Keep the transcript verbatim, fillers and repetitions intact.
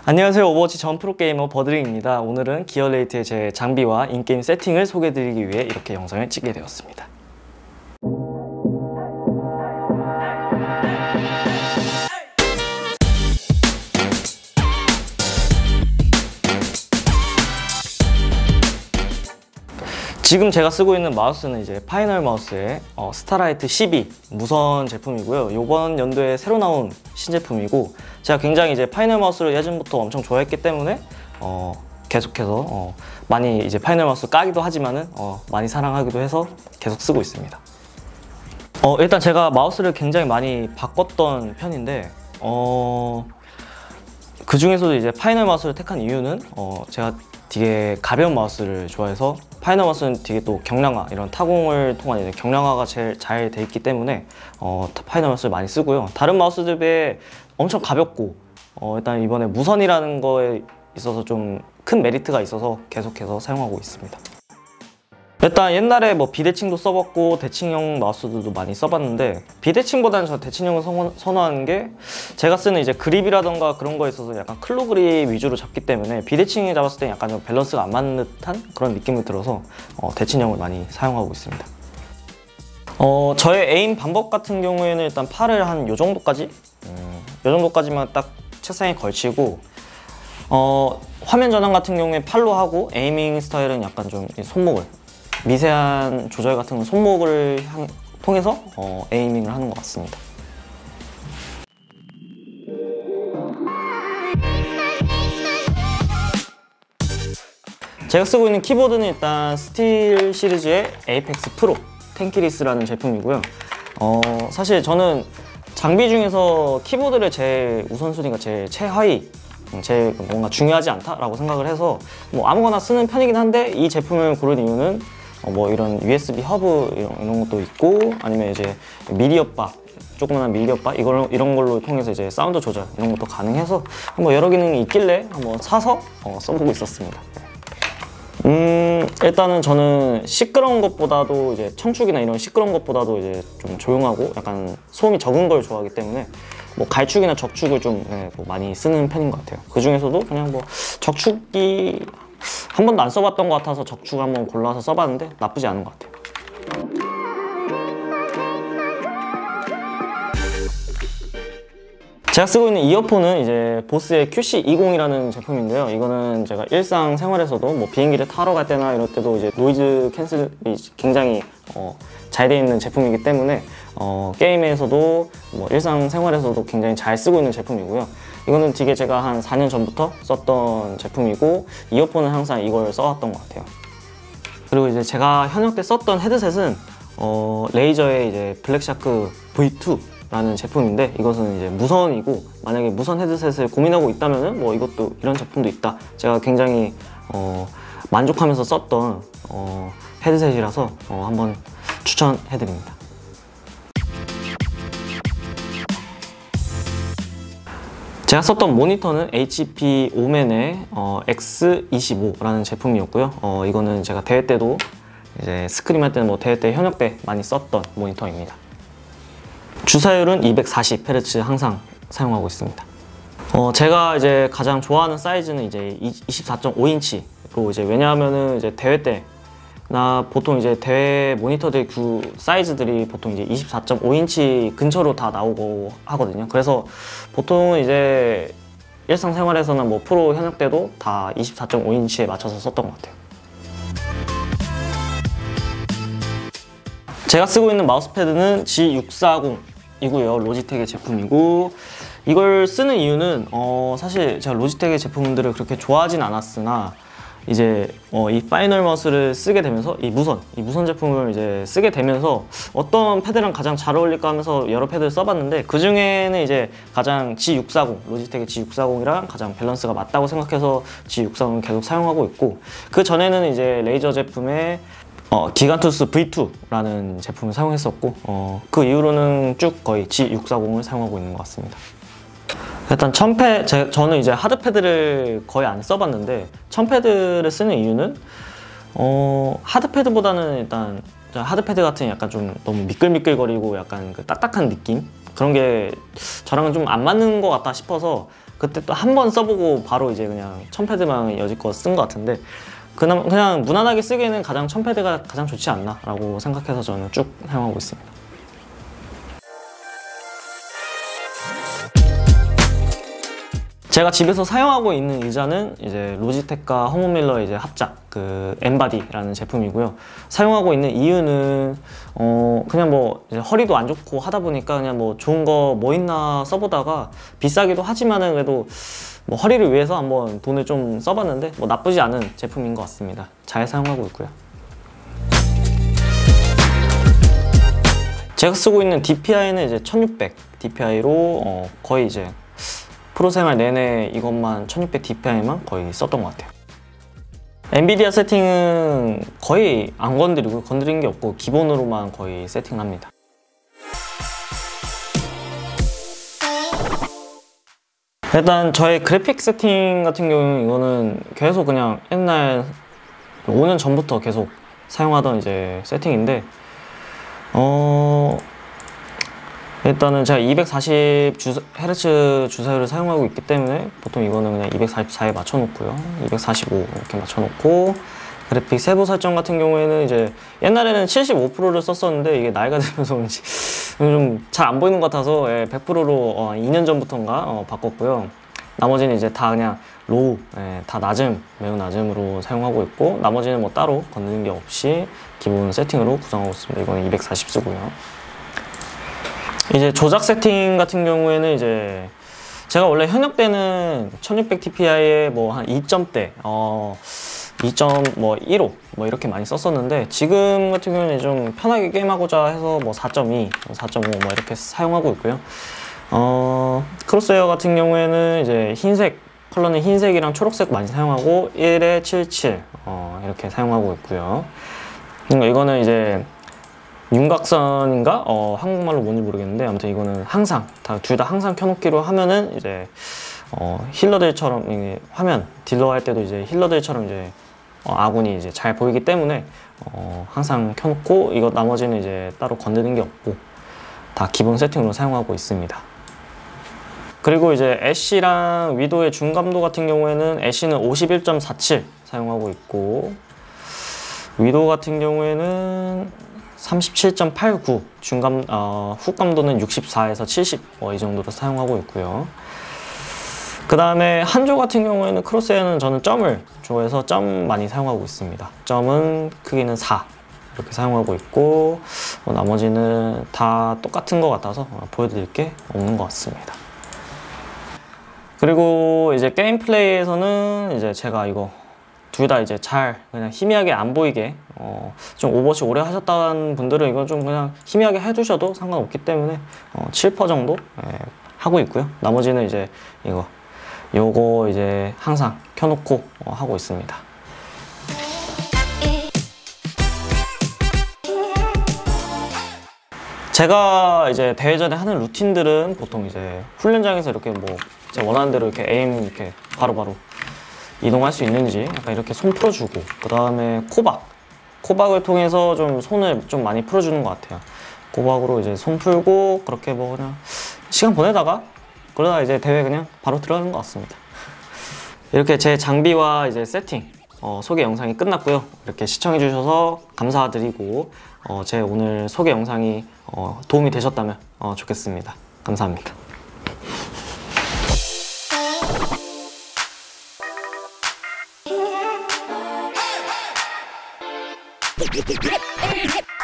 안녕하세요. 오버워치 전 프로게이머 버드링입니다. 오늘은 기어레이트의 제 장비와 인게임 세팅을 소개해드리기 위해 이렇게 영상을 찍게 되었습니다. 지금 제가 쓰고 있는 마우스는 이제 파이널 마우스의 어, 스타라이트 십이 무선 제품이고요. 이번 연도에 새로 나온 신제품이고, 제가 굉장히 이제 파이널 마우스를 예전부터 엄청 좋아했기 때문에 어, 계속해서 어, 많이 이제 파이널 마우스 까기도 하지만은 어, 많이 사랑하기도 해서 계속 쓰고 있습니다. 어, 일단 제가 마우스를 굉장히 많이 바꿨던 편인데 어, 그 중에서도 이제 파이널 마우스를 택한 이유는 어, 제가 되게 가벼운 마우스를 좋아해서, 파이널 마우스는 되게 또 경량화, 이런 타공을 통한 이제 경량화가 제일 잘 돼 있기 때문에 어, 파이널 마우스를 많이 쓰고요. 다른 마우스들 비해 엄청 가볍고 어, 일단 이번에 무선이라는 거에 있어서 좀 큰 메리트가 있어서 계속해서 사용하고 있습니다. 일단 옛날에 뭐 비대칭도 써봤고 대칭형 마우스들도 많이 써봤는데, 비대칭보다는 저 대칭형을 선호하는 게, 제가 쓰는 이제 그립이라던가 그런 거에 있어서 약간 클로 그립 위주로 잡기 때문에 비대칭에 잡았을 때 약간 좀 밸런스가 안 맞는 듯한 그런 느낌이 들어서 어, 대칭형을 많이 사용하고 있습니다. 어, 저의 에임 방법 같은 경우에는 일단 팔을 한 요 정도까지 음, 요 정도까지만 딱 책상에 걸치고, 어, 화면 전환 같은 경우에 팔로 하고, 에이밍 스타일은 약간 좀 손목을, 미세한 조절 같은 건 손목을 향, 통해서 어, 에이밍을 하는 것 같습니다. 제가 쓰고 있는 키보드는 일단 스틸 시리즈의 에이펙스 프로 텐키리스라는 제품이고요. 어, 사실 저는 장비 중에서 키보드를 제일 우선순위가 제일 최하위, 제일 뭔가 중요하지 않다라고 생각을 해서 뭐 아무거나 쓰는 편이긴 한데, 이 제품을 고른 이유는 어 뭐 이런 유에스비 허브 이런, 이런 것도 있고, 아니면 이제 미디어바, 조그만한 미디어바 이걸, 이런 걸로 통해서 이제 사운드 조절 이런 것도 가능해서 뭐 여러 기능이 있길래 한번 사서 어 써보고 있었습니다. 음, 일단은 저는 시끄러운 것보다도 이제 청축이나 이런 시끄러운 것보다도 이제 좀 조용하고 약간 소음이 적은 걸 좋아하기 때문에 뭐 갈축이나 적축을 좀 네, 뭐 많이 쓰는 편인 것 같아요. 그 중에서도 그냥 뭐 적축이 한 번도 안 써봤던 것 같아서 적축 한번 골라서 써봤는데 나쁘지 않은 것 같아요. 제가 쓰고 있는 이어폰은 이제 보스의 큐씨 이십이라는 제품인데요. 이거는 제가 일상생활에서도 뭐 비행기를 타러 갈 때나 이럴 때도 이제 노이즈 캔슬이 굉장히 어, 잘 되어 있는 제품이기 때문에 어, 게임에서도 뭐 일상생활에서도 굉장히 잘 쓰고 있는 제품이고요. 이거는 되게 제가 한 사 년 전부터 썼던 제품이고, 이어폰은 항상 이걸 써왔던 것 같아요. 그리고 이제 제가 현역 때 썼던 헤드셋은 어, 레이저의 이제 블랙샤크 브이 투라는 제품인데, 이것은 이제 무선이고, 만약에 무선 헤드셋을 고민하고 있다면은 뭐 이것도 이런 제품도 있다. 제가 굉장히 어, 만족하면서 썼던 어, 헤드셋이라서 어, 한번 추천해드립니다. 제가 썼던 모니터는 에이치피 오맨의 어, 엑스 이십오라는 제품이었고요. 어, 이거는 제가 대회 때도 이제 스크림 할 때는 뭐 대회 때 현역 때 많이 썼던 모니터입니다. 주사율은 이백사십 헤르츠 항상 사용하고 있습니다. 어, 제가 이제 가장 좋아하는 사이즈는 이제 이십사 점 오 인치로, 이제 왜냐하면은 이제 대회 때 나 보통 이제 대회 모니터들 그 사이즈들이 보통 이제 이십사 점 오 인치 근처로 다 나오고 하거든요. 그래서 보통은 이제 일상생활에서는 뭐 프로 현역 때도 다 이십사 점 오 인치에 맞춰서 썼던 것 같아요. 제가 쓰고 있는 마우스패드는 지 육백사십이고요. 로지텍의 제품이고, 이걸 쓰는 이유는 어, 사실 제가 로지텍의 제품들을 그렇게 좋아하진 않았으나, 이제 어, 이 파이널 마우스를 쓰게 되면서, 이 무선, 이 무선 제품을 이제 쓰게 되면서 어떤 패드랑 가장 잘 어울릴까 하면서 여러 패드를 써봤는데, 그 중에는 이제 가장 지 육백사십, 로지텍의 지 육백사십이랑 가장 밸런스가 맞다고 생각해서 지 육백사십을 계속 사용하고 있고, 그 전에는 이제 레이저 제품의 어, 기간투스 브이 투라는 제품을 사용했었고, 어, 그 이후로는 쭉 거의 지 육백사십을 사용하고 있는 것 같습니다. 일단 첨패, 제, 저는 이제 하드패드를 거의 안 써봤는데, 첨패드를 쓰는 이유는 어, 하드패드보다는 일단 하드패드 같은 약간 좀 너무 미끌미끌거리고 약간 그 딱딱한 느낌? 그런 게 저랑은 좀 안 맞는 것 같다 싶어서 그때 또 한 번 써보고 바로 이제 그냥 천 패드만 여지껏 쓴 것 같은데 그냥, 그냥 무난하게 쓰기에는 가장 천 패드가 가장 좋지 않나 라고 생각해서 저는 쭉 사용하고 있습니다. 제가 집에서 사용하고 있는 의자는 이제 로지텍과 허먼밀러의 이제 합작 그 엠바디라는 제품이고요. 사용하고 있는 이유는 어 그냥 뭐 이제 허리도 안 좋고 하다 보니까 그냥 뭐 좋은 거 뭐 있나 써보다가 비싸기도 하지만은 그래도 뭐 허리를 위해서 한번 돈을 좀 써봤는데 뭐 나쁘지 않은 제품인 것 같습니다. 잘 사용하고 있고요. 제가 쓰고 있는 디피아이는 이제 천육백 디피아이로 어 거의 이제 프로생활 내내 이것만 천육백 디피아이만 거의 썼던 것 같아요. 엔비디아 세팅은 거의 안 건드리고 건드린 게 없고 기본으로만 거의 세팅합니다. 일단 저의 그래픽 세팅 같은 경우는 이거는 계속 그냥 옛날 오 년 전부터 계속 사용하던 이제 세팅인데 어... 일단은 제가 이백사십 헤르츠 주사율을 사용하고 있기 때문에 보통 이거는 그냥 이백사십사에 맞춰놓고요. 이백사십오 이렇게 맞춰놓고 그래픽 세부 설정 같은 경우에는 이제 옛날에는 칠십오 퍼센트를 썼었는데 이게 나이가 들면서 그런지 좀 잘 안 보이는 것 같아서 백 퍼센트로 어, 이 년 전부터인가 어, 바꿨고요. 나머지는 이제 다 그냥 로우, 예, 다 낮음, 매우 낮음으로 사용하고 있고 나머지는 뭐 따로 건드는 게 없이 기본 세팅으로 구성하고 있습니다. 이거는 이백사십 쓰고요. 이제 조작 세팅 같은 경우에는 이제 제가 원래 현역 때는 천육백 디피아이에 뭐 한 이 점대, 어, 이 점 일오 뭐 이렇게 많이 썼었는데 지금 같은 경우는 좀 편하게 게임하고자 해서 뭐 사 점 이, 사 점 오 뭐 이렇게 사용하고 있고요. 어, 크로스웨어 같은 경우에는 이제 흰색, 컬러는 흰색이랑 초록색 많이 사용하고 일에 칠십칠 어, 이렇게 사용하고 있고요. 그러니까 이거는 이제 윤곽선인가? 어, 한국말로 뭔지 모르겠는데 아무튼 이거는 항상 둘 다 항상 켜놓기로 하면은 이제 어, 힐러들처럼 이게 화면 딜러 할 때도 이제 힐러들처럼 이제 어, 아군이 이제 잘 보이기 때문에 어, 항상 켜놓고 이거 나머지는 이제 따로 건드는 게 없고 다 기본 세팅으로 사용하고 있습니다. 그리고 이제 애쉬랑 위도의 중감도 같은 경우에는 애쉬는 오십일 점 사칠 사용하고 있고 위도 같은 경우에는 삼십칠 점 팔구, 중감, 어, 훅감도는 육십사에서 칠십 뭐 이 정도로 사용하고 있고요. 그 다음에 한조 같은 경우에는 크로스웨어는 저는 점을 좋아해서 점 많이 사용하고 있습니다. 점은 크기는 사 이렇게 사용하고 있고 뭐 나머지는 다 똑같은 것 같아서 보여드릴 게 없는 것 같습니다. 그리고 이제 게임 플레이에서는 이제 제가 이거 둘 다 이제 잘 그냥 희미하게 안 보이게 어, 좀 오버워치 오래 하셨다는 분들은 이건 좀 그냥 희미하게 해두셔도 상관없기 때문에 어, 칠 퍼센트 정도 예, 하고 있고요. 나머지는 이제 이거 요거 이제 항상 켜놓고 어, 하고 있습니다. 제가 이제 대회 전에 하는 루틴들은 보통 이제 훈련장에서 이렇게 뭐 제가 원하는 대로 이렇게 에임 이렇게 바로바로 이동할 수 있는지 약간 이렇게 손 풀어주고 그 다음에 코박 코박을 통해서 좀 손을 좀 많이 풀어주는 것 같아요. 코박으로 이제 손 풀고 그렇게 뭐 그냥 시간 보내다가 그러다가 이제 대회 그냥 바로 들어가는 것 같습니다. 이렇게 제 장비와 이제 세팅 어, 소개 영상이 끝났고요. 이렇게 시청해 주셔서 감사드리고 어, 제 오늘 소개 영상이 어, 도움이 되셨다면 어, 좋겠습니다. 감사합니다. Hip hip hip hip